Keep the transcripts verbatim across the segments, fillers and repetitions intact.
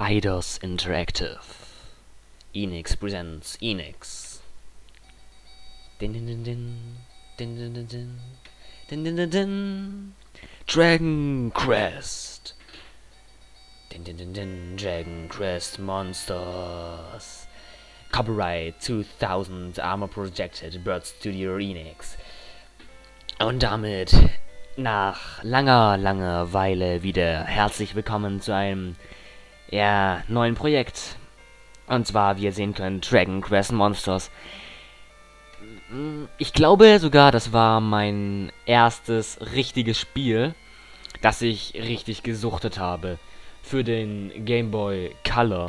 Eidos Interactive. Enix presents Enix. Din din din din. Din din din din. Din din din din. Dragon Quest. Din din din din. Dragon Quest Monsters. Copyright two thousand Armor Projected Bird Studio Enix. Und damit nach langer, langer Weile wieder herzlich willkommen zu einem ja, neuen Projekt. Und zwar, wie ihr sehen könnt, Dragon Quest Monsters. Ich glaube sogar, das war mein erstes richtiges Spiel, das ich richtig gesuchtet habe für den Game Boy Color.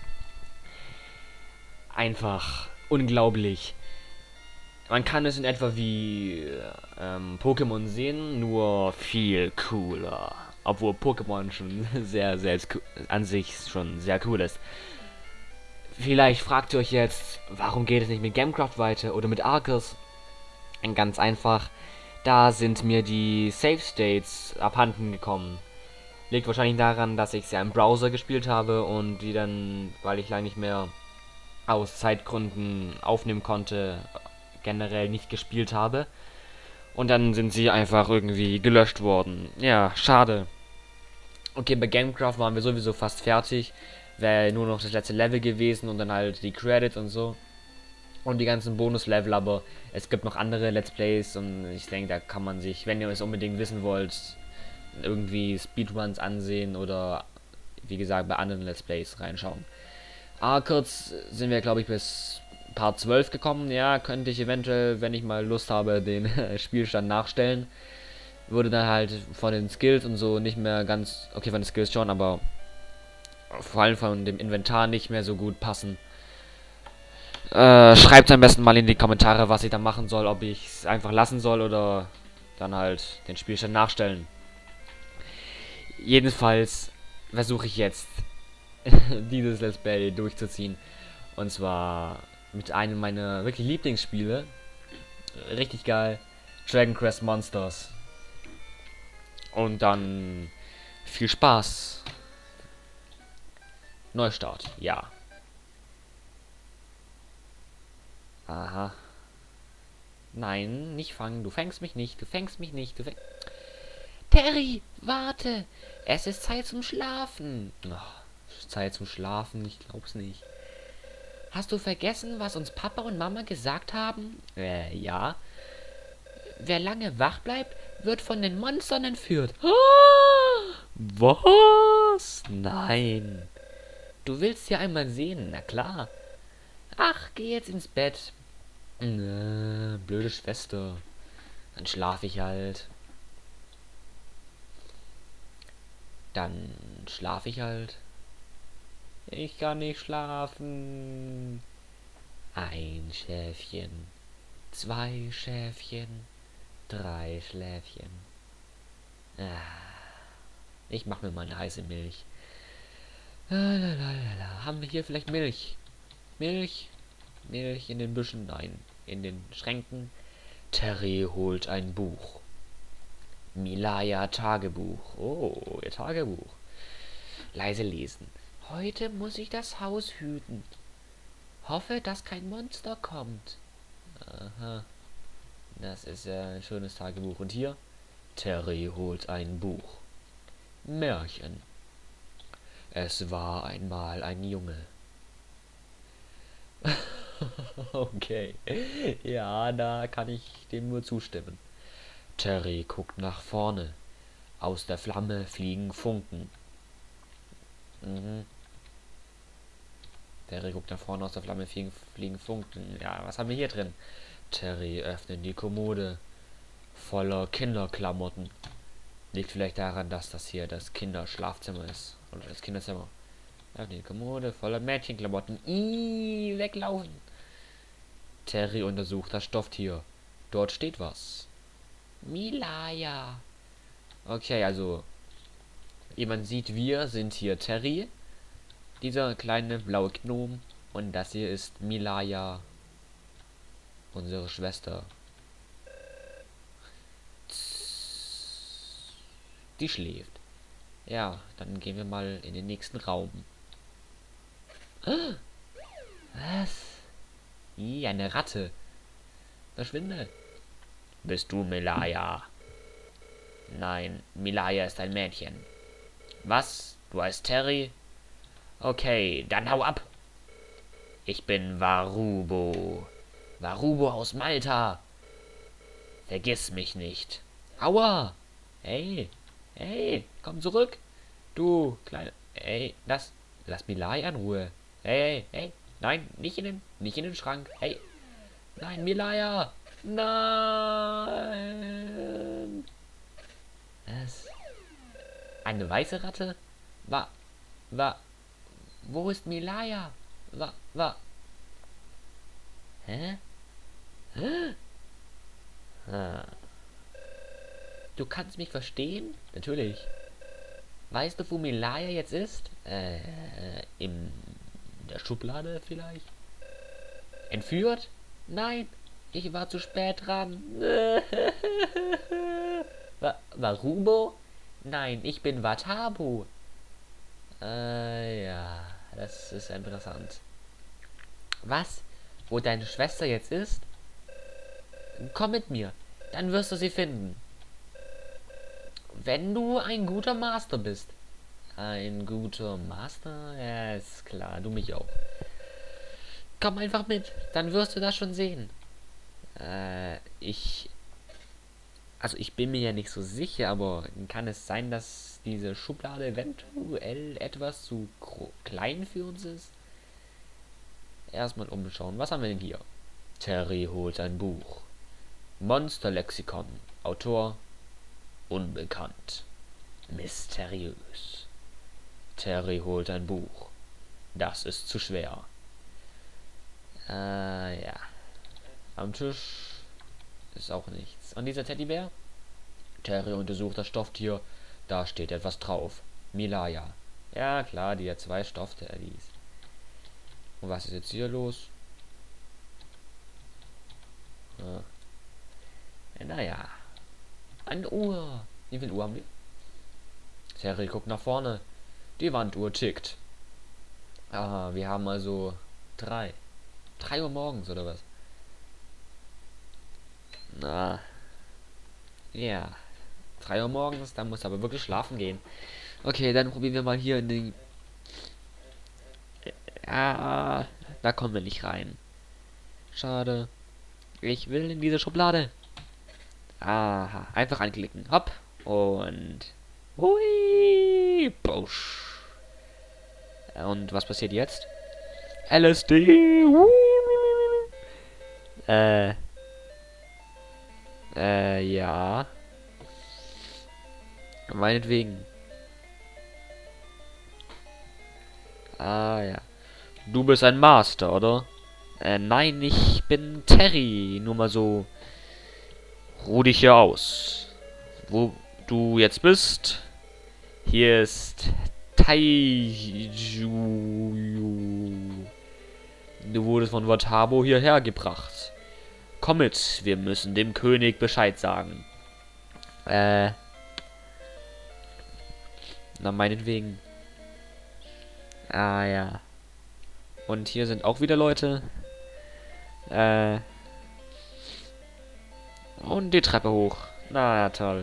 Einfach unglaublich. Man kann es in etwa wie ähm, Pokémon sehen, nur viel cooler. Obwohl Pokémon schon sehr, sehr an sich schon sehr cool ist. Vielleicht fragt ihr euch jetzt, warum geht es nicht mit Gamecraft weiter oder mit Arceus? Ganz einfach, da sind mir die Save States abhanden gekommen. Liegt wahrscheinlich daran, dass ich sie im Browser gespielt habe und die dann, weil ich lange nicht mehr aus Zeitgründen aufnehmen konnte, generell nicht gespielt habe. Und dann sind sie einfach irgendwie gelöscht worden. Ja, schade. Okay, bei Gamecraft waren wir sowieso fast fertig. Wäre nur noch das letzte Level gewesen und dann halt die Credits und so. Und die ganzen Bonus-Level, aber es gibt noch andere Let's Plays und ich denke, da kann man sich, wenn ihr es unbedingt wissen wollt, irgendwie Speedruns ansehen oder wie gesagt bei anderen Let's Plays reinschauen. Ah, kurz sind wir, glaube ich, bis Part zwölf gekommen. Ja, könnte ich eventuell, wenn ich mal Lust habe, den Spielstand nachstellen. Würde dann halt von den Skills und so nicht mehr ganz, okay, von den Skills schon, aber vor allem von dem Inventar nicht mehr so gut passen. Äh, schreibt am besten mal in die Kommentare, was ich da machen soll, ob ich es einfach lassen soll oder dann halt den Spielstand nachstellen. Jedenfalls versuche ich jetzt dieses Let's Play durchzuziehen. Und zwar mit einem meiner wirklich Lieblingsspiele. Richtig geil. Dragon Quest Monsters. Und dann viel Spaß. Neustart, ja. Aha. Nein, nicht fangen. Du fängst mich nicht. Du fängst mich nicht. Du fängst... Terry, warte. Es ist Zeit zum Schlafen. Oh, Zeit zum Schlafen, ich glaub's nicht. Hast du vergessen, was uns Papa und Mama gesagt haben? Äh, ja. Wer lange wach bleibt, wird von den Monstern entführt. Ah, was? Nein. Du willst ja einmal sehen, na klar. Ach, geh jetzt ins Bett. Äh, blöde Schwester. Dann schlaf ich halt. Dann schlaf ich halt. Ich kann nicht schlafen. Ein Schäfchen. Zwei Schäfchen. Drei Schläfchen. Ah, ich mach mir mal eine heiße Milch. Lalalala. Haben wir hier vielleicht Milch? Milch? Milch in den Büschen? Nein. In den Schränken. Terry holt ein Buch. Milaya Tagebuch. Oh, ihr Tagebuch. Leise lesen. Heute muss ich das Haus hüten. Hoffe, dass kein Monster kommt. Aha. Das ist ja ein schönes Tagebuch. Und hier? Terry holt ein Buch. Märchen. Es war einmal ein Junge. Okay. Ja, da kann ich dem nur zustimmen. Terry guckt nach vorne. Aus der Flamme fliegen Funken. Mhm. Terry guckt nach vorne, aus der Flamme fliegen, fliegen Funken. Ja, was haben wir hier drin? Terry öffnet die Kommode. Voller Kinderklamotten. Liegt vielleicht daran, dass das hier das Kinderschlafzimmer ist. Oder das Kinderzimmer. Öffnet die Kommode voller Mädchenklamotten. Ihhh, weglaufen. Terry untersucht das Stofftier. Dort steht was. Milaya. Okay, also wie man sieht, wir sind hier Terry, dieser kleine blaue Gnom, und das hier ist Milaya, unsere Schwester. Die schläft. Ja, dann gehen wir mal in den nächsten Raum. Was? Ih, eine Ratte. Verschwinde. Bist du Melaya? Nein, Melaya ist ein Mädchen. Was? Du heißt Terry? Okay, dann hau ab. Ich bin Warubo. Warubo aus Malta. Vergiss mich nicht. Aua! Hey, hey, komm zurück. Du, kleine... Hey, lass, lass Melaya in Ruhe. Hey, hey, hey. Nein, nicht in den, nicht in den Schrank. Hey. Nein, Melaya. Nein. Was? Eine weiße Ratte? War, war, wo ist Melaya? War, war. Hä? Hä? Ah. Du kannst mich verstehen? Natürlich. Weißt du, wo Melaya jetzt ist? Äh, in der Schublade vielleicht? Entführt? Nein, ich war zu spät dran. Wa Warubo? Nein, ich bin Watabu. Äh, ja, das ist interessant. Was? Wo deine Schwester jetzt ist? Komm mit mir, dann wirst du sie finden. Wenn du ein guter Master bist. Ein guter Master? Ja, ist klar, du mich auch. Komm einfach mit, dann wirst du das schon sehen. Äh, ich... Also ich bin mir ja nicht so sicher, aber kann es sein, dass diese Schublade eventuell etwas zu klein für uns ist? Erstmal umschauen. Was haben wir denn hier? Terry holt ein Buch. Monsterlexikon. Autor unbekannt. Mysteriös. Terry holt ein Buch. Das ist zu schwer. Äh, ja. Am Tisch ist auch nichts. Und dieser Teddybär? Terry untersucht das Stofftier. Da steht etwas drauf. Melaya. Ja, klar, die hat zwei Stoffteddys. Und was ist jetzt hier los? Ah. Naja. Eine Uhr. Wie viel Uhr haben wir? Terry guckt nach vorne. Die Wanduhr tickt. Ah, wir haben also drei. Drei Uhr morgens, oder was? Na. Ja. Drei Uhr morgens, dann muss aber wirklich schlafen gehen. Okay, dann probieren wir mal hier in den... Ja, da kommen wir nicht rein. Schade. Ich will in diese Schublade. Aha, einfach anklicken. Hopp. Und... Hui. Busch. Und was passiert jetzt? L S D. Äh... Äh, ja. Meinetwegen. Ah, ja. Du bist ein Master, oder? Äh, nein, ich bin Terry. Nur mal so. Ruh dich hier aus. Wo du jetzt bist. Hier ist Taiju. Du wurdest von Watabo hierher gebracht. Komm mit, wir müssen dem König Bescheid sagen. Äh. Na, meinetwegen. Ah, ja. Und hier sind auch wieder Leute. Äh. Und die Treppe hoch. Na, toll.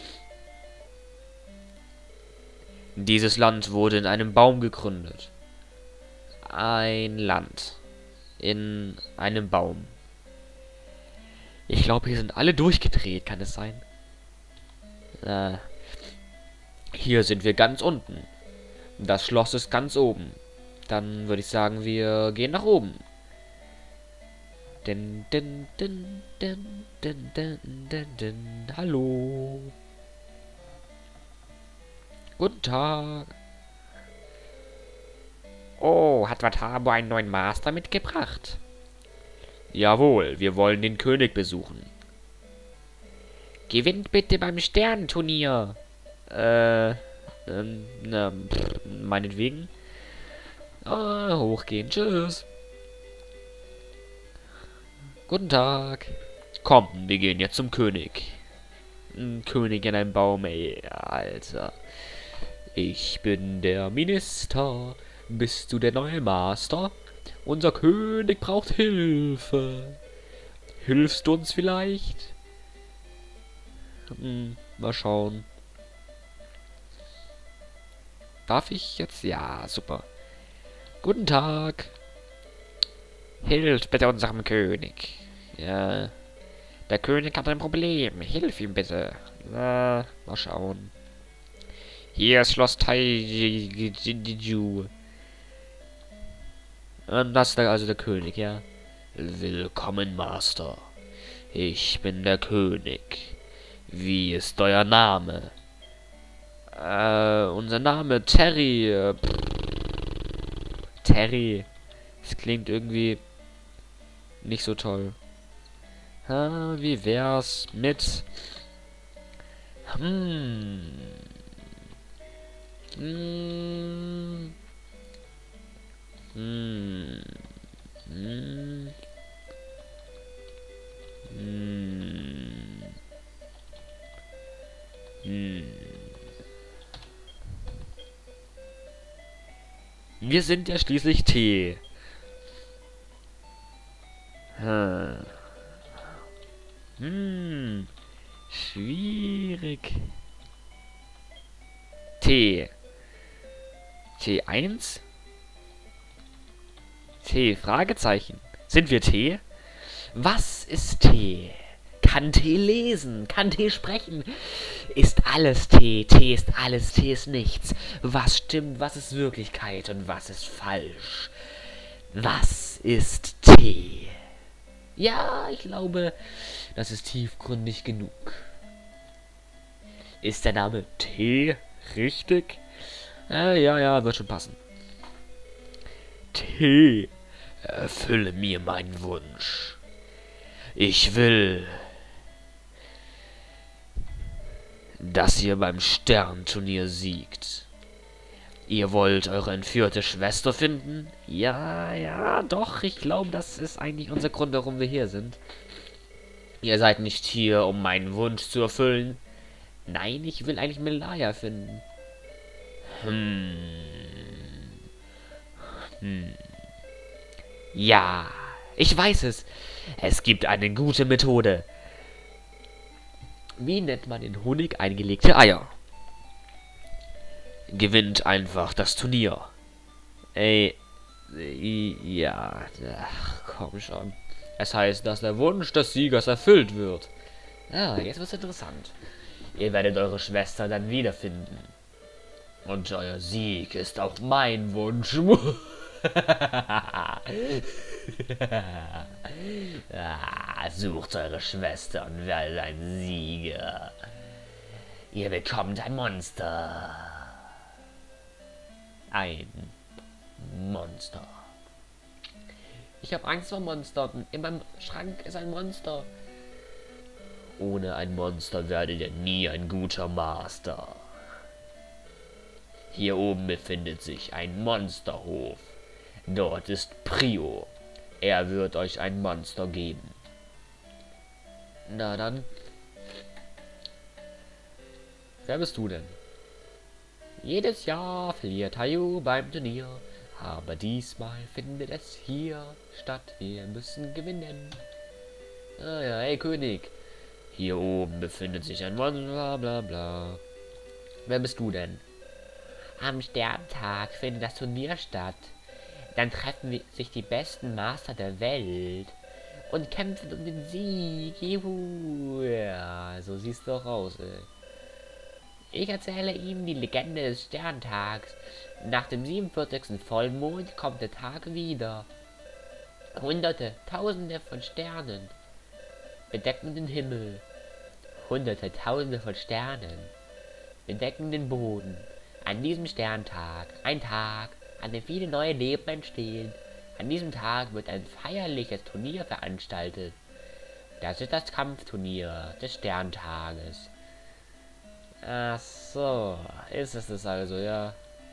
Dieses Land wurde in einem Baum gegründet. Ein Land. In einem Baum. Ich glaube, hier sind alle durchgedreht, kann es sein? Äh, hier sind wir ganz unten. Das Schloss ist ganz oben. Dann würde ich sagen, wir gehen nach oben. Din, din, din, din, din, din, din, din. Hallo. Guten Tag. Oh, hat Watabo einen neuen Master mitgebracht? Jawohl, wir wollen den König besuchen. Gewinnt bitte beim Sternenturnier. Äh, ähm, na, pff, meinetwegen. Ah, hochgehen, tschüss. Guten Tag. Komm, wir gehen jetzt zum König. Ein König in einem Baum, ey, Alter. Ich bin der Minister. Bist du der neue Master? Unser König braucht Hilfe. Hilfst du uns vielleicht? Hm, mal schauen. Darf ich jetzt? Ja, super. Guten Tag. Hilft bitte unserem König. Ja. Der König hat ein Problem. Hilf ihm bitte. Na, mal schauen. Hier ist Schloss Taiju. Und das ist also der König, ja. Willkommen, Master. Ich bin der König. Wie ist euer Name? Äh, unser Name Terry. Äh, Terry. Das klingt irgendwie nicht so toll. Ha, wie wär's mit... Hm... Hm... Hm... Hm... Hm... Hm... Wir sind ja schließlich Tee. Hm... Hm... Schwierig. T. T eins? T, Fragezeichen. Sind wir T? Was ist T? Kann T lesen? Kann T sprechen? Ist alles T? T ist alles, T ist nichts. Was stimmt, was ist Wirklichkeit und was ist falsch? Was ist T? Ja, ich glaube, das ist tiefgründig genug. Ist der Name T richtig? Äh, ja, ja, wird schon passen. T, erfülle mir meinen Wunsch. Ich will, dass ihr beim Sternturnier siegt. Ihr wollt eure entführte Schwester finden? Ja, ja, doch, ich glaube, das ist eigentlich unser Grund, warum wir hier sind. Ihr seid nicht hier, um meinen Wunsch zu erfüllen. Nein, ich will eigentlich Melaya finden. Hm. Hm. Ja, ich weiß es. Es gibt eine gute Methode. Wie nennt man in Honig eingelegte Eier? Gewinnt einfach das Turnier. Ey, ja, ach, komm schon. Es heißt, dass der Wunsch des Siegers erfüllt wird. Ah, jetzt wird's interessant. Ihr werdet eure Schwester dann wiederfinden. Und euer Sieg ist auch mein Wunsch. Ah, sucht eure Schwester und werdet ein Sieger. Ihr bekommt ein Monster. Ein Monster. Ich habe Angst vor Monstern. In meinem Schrank ist ein Monster. Ohne ein Monster werdet ihr nie ein guter Master. Hier oben befindet sich ein Monsterhof. Dort ist Prio. Er wird euch ein Monster geben. Na dann. Wer bist du denn? Jedes Jahr verliert Taiju beim Turnier. Aber diesmal findet es hier statt. Wir müssen gewinnen. Ah ja, hey König. Hier oben befindet sich ein Monster, bla bla bla. Wer bist du denn? Am Sterntag findet das Turnier statt. Dann treffen sich die besten Master der Welt und kämpfen um den Sieg. Juhu. Ja, so siehst du auch aus, ey. Ich erzähle Ihnen die Legende des Sterntags. Nach dem siebenundvierzigsten Vollmond kommt der Tag wieder. Hunderte, Tausende von Sternen bedecken den Himmel. Hunderte, Tausende von Sternen bedecken den Boden. An diesem Sterntag, ein Tag, an dem viele neue Leben entstehen. An diesem Tag wird ein feierliches Turnier veranstaltet. Das ist das Kampfturnier des Sterntages. Ach so, ist es das also, ja.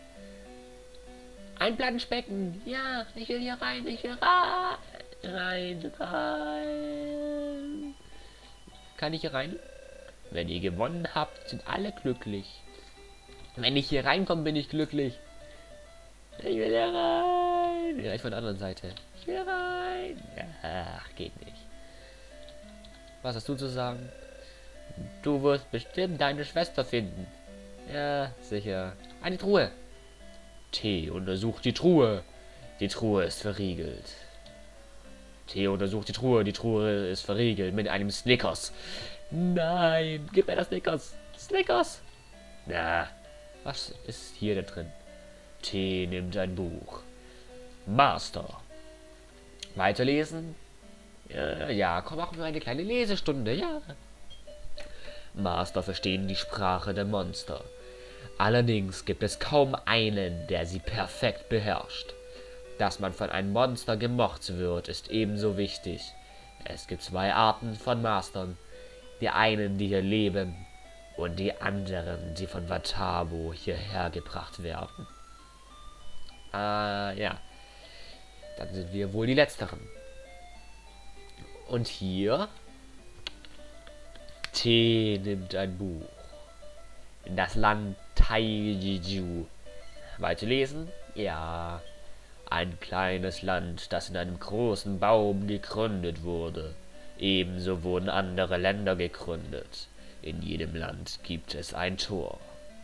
Ein Planschbecken, ja, ich will hier rein, ich will rein, rein, rein. Kann ich hier rein? Wenn ihr gewonnen habt, sind alle glücklich. Wenn ich hier reinkomme, bin ich glücklich. Ich will da rein. Gleich von der anderen Seite. Ich will rein. Ach, geht nicht. Was hast du zu sagen? Du wirst bestimmt deine Schwester finden. Ja, sicher. Eine Truhe. T untersucht die Truhe. Die Truhe ist verriegelt. T untersucht die Truhe. Die Truhe ist verriegelt mit einem Snickers. Nein, gib mir das Snickers. Snickers. Na, was ist hier da drin? T nimmt ein Buch. Master. Weiterlesen? Ja, ja, komm, machen wir eine kleine Lesestunde, ja. Master verstehen die Sprache der Monster. Allerdings gibt es kaum einen, der sie perfekt beherrscht. Dass man von einem Monster gemocht wird, ist ebenso wichtig. Es gibt zwei Arten von Mastern. Die einen, die hier leben, und die anderen, die von Watabo hierher gebracht werden. Ah, ja. Dann sind wir wohl die Letzteren. Und hier... T nimmt ein Buch. Das Land Taiju. Weiterlesen? Ja. Ein kleines Land, das in einem großen Baum gegründet wurde. Ebenso wurden andere Länder gegründet. In jedem Land gibt es ein Tor.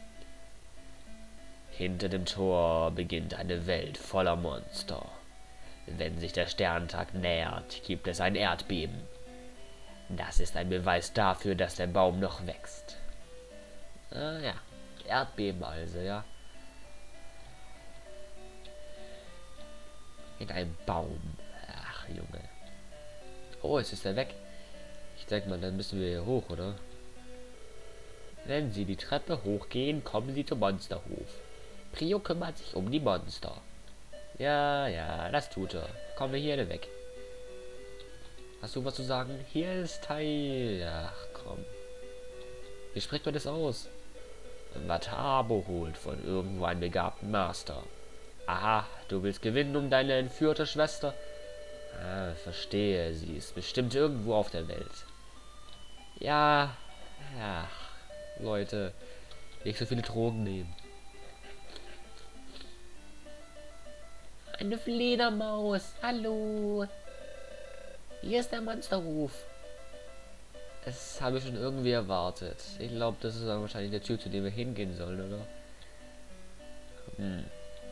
Hinter dem Tor beginnt eine Welt voller Monster. Wenn sich der Sterntag nähert, gibt es ein Erdbeben. Das ist ein Beweis dafür, dass der Baum noch wächst. Ah ja, Erdbeben also, ja. In einem Baum. Ach, Junge. Oh, jetzt ist er weg. Ich denke mal, dann müssen wir hier hoch, oder? Wenn Sie die Treppe hochgehen, kommen Sie zum Monsterhof. Prio kümmert sich um die Monster. Ja, ja, das tut er. Kommen wir hier weg. Hast du was zu sagen? Hier ist Teil. Ach komm. Wie spricht man das aus? Watabo holt von irgendwo einen begabten Master. Aha, du willst gewinnen um deine entführte Schwester? Ah, verstehe. Sie ist bestimmt irgendwo auf der Welt. Ja. Ach, Leute. Nicht so viele Drogen nehmen. Eine Fledermaus. Hallo. Hier ist der Monsterhof. Das habe ich schon irgendwie erwartet. Ich glaube, das ist dann wahrscheinlich der Tür, zu dem wir hingehen sollen, oder? Hm.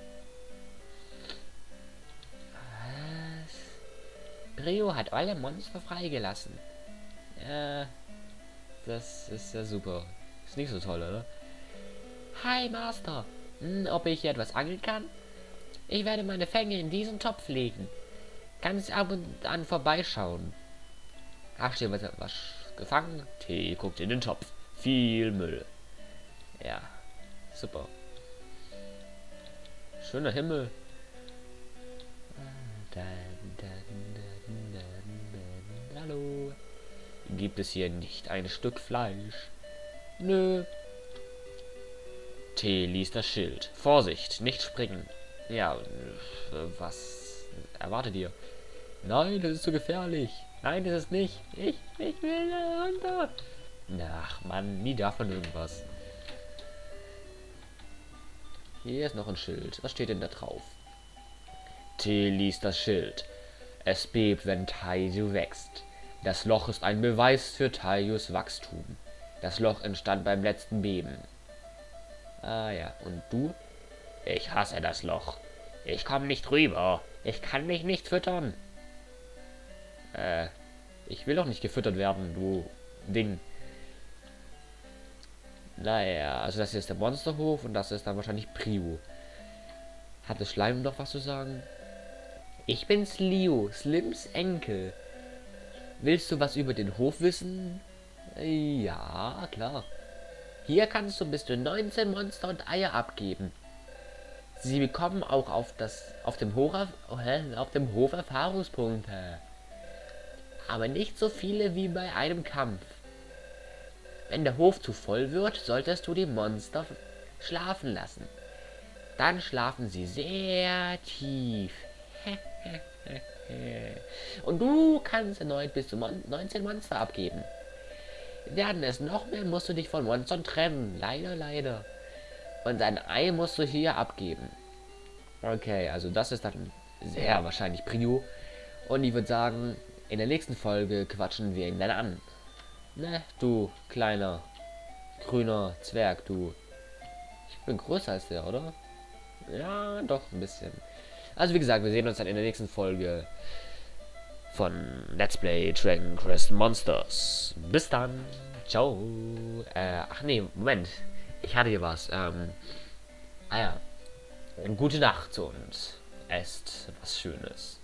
Was? Brio hat alle Monster freigelassen. Ja, das ist ja super. Ist nicht so toll, oder? Hi, Master. Hm, ob ich hier etwas angeln kann? Ich werde meine Fänge in diesen Topf legen. Kannst ab und an vorbeischauen. Ach, steht was, was gefangen? T guckt in den Topf. Viel Müll. Ja, super. Schöner Himmel. Hallo. Gibt es hier nicht ein Stück Fleisch? Nö. T liest das Schild. Vorsicht, nicht springen. Ja, was erwartet ihr? Nein, das ist zu gefährlich. Nein, das ist nicht. Ich, ich will da runter. Ach, Mann, nie davon irgendwas. Hier ist noch ein Schild. Was steht denn da drauf? T liest das Schild. Es bebt, wenn Taiju wächst. Das Loch ist ein Beweis für Taijus Wachstum. Das Loch entstand beim letzten Beben. Ah ja, und du? Ich hasse das Loch. Ich komme nicht rüber. Ich kann mich nicht füttern. Äh, ich will doch nicht gefüttert werden, du Ding. Naja, also das hier ist der Monsterhof und das ist dann wahrscheinlich Prio. Hat das Schleim noch was zu sagen? Ich bin's Leo, Slims Enkel. Willst du was über den Hof wissen? Ja, klar. Hier kannst du bis zu neunzehn Monster und Eier abgeben. Sie bekommen auch auf das auf dem Hof auf dem Hof Erfahrungspunkte. Aber nicht so viele wie bei einem Kampf. Wenn der Hof zu voll wird, solltest du die Monster schlafen lassen. Dann schlafen sie sehr tief. Und du kannst erneut bis zu neunzehn Monster abgeben. Werden es noch mehr, musst du dich von Monstern trennen. Leider, leider. Und ein Ei musst du hier abgeben. Okay, also das ist dann sehr wahrscheinlich Prio. Und ich würde sagen, in der nächsten Folge quatschen wir ihn dann an. Ne, du kleiner, grüner Zwerg, du. Ich bin größer als der, oder? Ja, doch, ein bisschen. Also wie gesagt, wir sehen uns dann in der nächsten Folge von Let's Play Dragon Quest Monsters. Bis dann. Ciao. Äh, ach nee, Moment. Ich hatte hier was. Ähm, ah ja. Gute Nacht und esst was Schönes.